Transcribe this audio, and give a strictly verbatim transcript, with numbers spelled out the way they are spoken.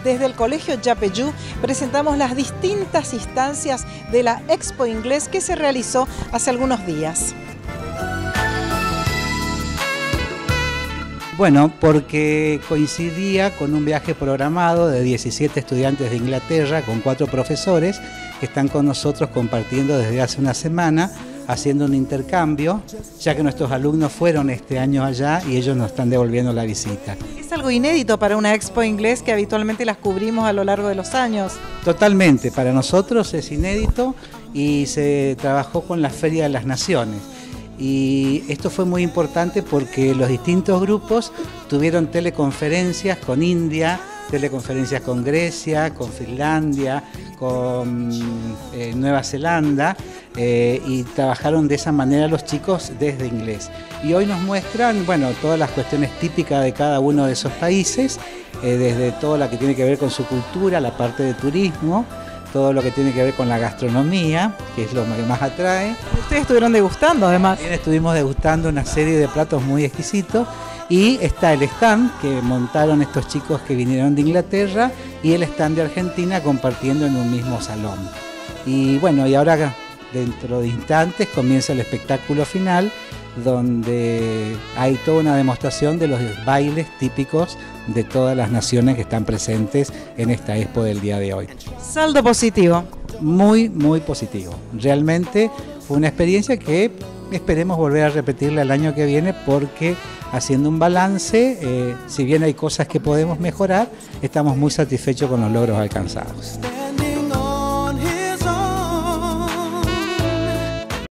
desde el Colegio Yapeyú presentamos las distintas instancias de la Expo Inglés que se realizó hace algunos días. Bueno, porque coincidía con un viaje programado de diecisiete estudiantes de Inglaterra con cuatro profesores que están con nosotros compartiendo desde hace una semana, haciendo un intercambio, ya que nuestros alumnos fueron este año allá y ellos nos están devolviendo la visita. Es algo inédito para una Expo Inglés que habitualmente las cubrimos a lo largo de los años. Totalmente, para nosotros es inédito y se trabajó con la Feria de las Naciones. Y esto fue muy importante porque los distintos grupos tuvieron teleconferencias con India, teleconferencias con Grecia, con Finlandia, con eh, Nueva Zelanda, eh, y trabajaron de esa manera los chicos desde inglés. Y hoy nos muestran, bueno, todas las cuestiones típicas de cada uno de esos países, eh, desde todo lo que tiene que ver con su cultura, la parte de turismo, todo lo que tiene que ver con la gastronomía, que es lo que más atrae. Ustedes estuvieron degustando además. También estuvimos degustando una serie de platos muy exquisitos y está el stand que montaron estos chicos que vinieron de Inglaterra y el stand de Argentina compartiendo en un mismo salón. Y bueno, y ahora dentro de instantes comienza el espectáculo final, donde hay toda una demostración de los bailes típicos de todas las naciones que están presentes en esta expo del día de hoy. Saldo positivo. Muy, muy positivo. Realmente fue una experiencia que esperemos volver a repetirla el año que viene porque haciendo un balance, eh, si bien hay cosas que podemos mejorar, estamos muy satisfechos con los logros alcanzados.